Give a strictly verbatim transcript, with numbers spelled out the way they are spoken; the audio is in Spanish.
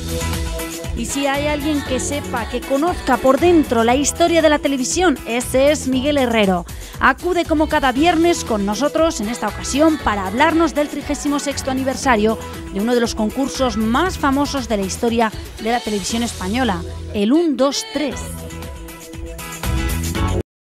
Y si hay alguien que sepa, que conozca por dentro la historia de la televisión, ese es Miguel Herrero. Acude como cada viernes con nosotros en esta ocasión para hablarnos del trigésimo sexto aniversario de uno de los concursos más famosos de la historia de la televisión española, el uno, dos, tres.